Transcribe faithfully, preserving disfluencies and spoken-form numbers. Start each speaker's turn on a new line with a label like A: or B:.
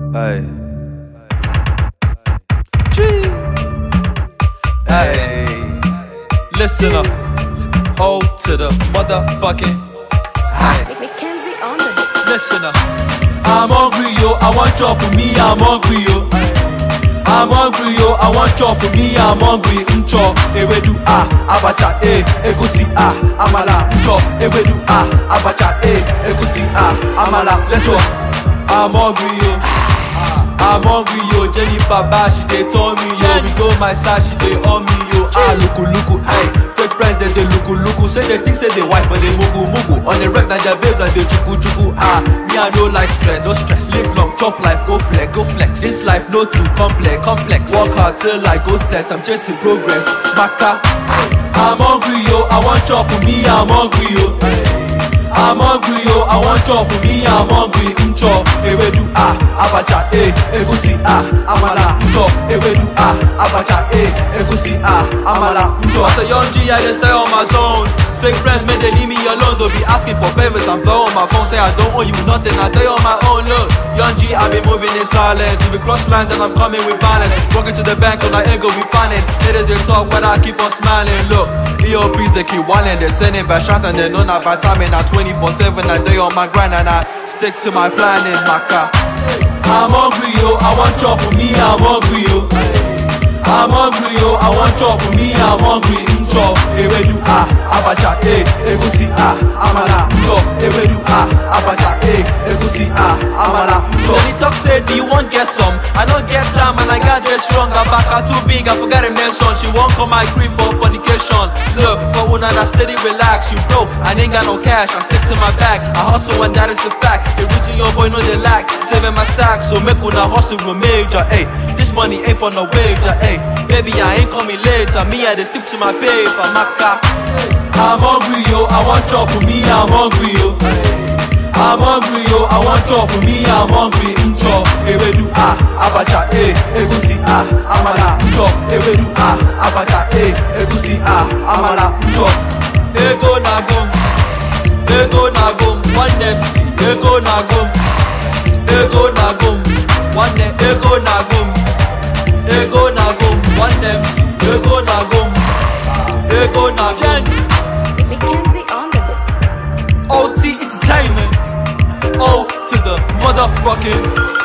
A: Hey. Gee. Hey. Listen up. O to the motherfucking. Hey. Listen up. I'm hungry, yo. I want chop with me. I'm hungry, yo. I'm hungry, yo. I want chop with me. I'm hungry. Ncho, ewedu ah, abacha eh, egusi ah, amala. Ncho, ewedu ah, abacha eh, egusi ah, amala. Let's go. I'm hungry, yo. I'm hungry, yo. Jennifer Bash, she dey tell me, yo. We go my side, she dey on me, yo. Ah, luku luku, hey. Fake friends, they dey luku luku. Say they think say they white, but they mugu mugu. On the wreck, now their babes and they chuku chuku. Ah, me I no like stress, no stress. Live long, chop life, go flex, go flex. This life no too complex, complex. Work hard till I go set. I'm chasing progress. Maka, I'm hungry, yo. I want chop with me. I'm hungry, yo. I'm hungry, yo. I want chop with me. I'm hungry. Ncho, ewedu ah, abacha eh, egusi ah, amala. Ncho, ewedu ah, abacha eh, egusi ah, amala. Ncho. As a young G, I just stay on my zone. Fake friends, man, they leave me alone. Don't be asking for favors. I'm blowing my phone, say I don't owe you nothing. I do on my own. Look, young G, I been moving in silence. If we cross lines, then I'm coming with violence. Walking to the bank, on I ain't gonna be finding. Haters they talk, but I keep on smiling. Look, E O Ps they keep whining. They're sending back shots and they know not by timing. I'm twenty-four seven, I day on my grind and I stick to my planning. Maka, I'm hungry, yo. I want chop with me. I'm hungry, yo. I'm hungry, yo. I want chop with me. I'm hungry. Ncho, ewedu ah, abacha eh, egusi ah, amala. Ncho, ewedu ah, abacha eh, egusi ah, amala. Ncho. Then he talk say, do you want get some? I don't get time and I got there strong. I'm back, I'm too big, I forgot to mention. She won't come my grief for fornication. Look, for one I steady relax. You bro, I ain't got no cash. I stick to my bag. I hustle and that is the fact. The reason your boy know they lack, saving my stack. So make una hustle with major. Hey, this money ain't for no wager. Hey, baby I ain't coming later. Me I just stick to my paper. Maka, I'm hungry, yo. I want chop with me. I'm hungry, yo. I'm hungry, yo. I want chop with me. I'm hungry. Ncho, ewedu ah, abacha eh, egusi ah, amala. Ncho, ewedu ah, abacha eh, egusi ah, amala. Ncho, ego na gum, ego na gum. One M C, ego na gum, ego na gum. One ego na gum, ego na gum. One M C, ego na gum. Ego na Jen
B: on the beat.
A: OTee Entertainment. O to the motherfucking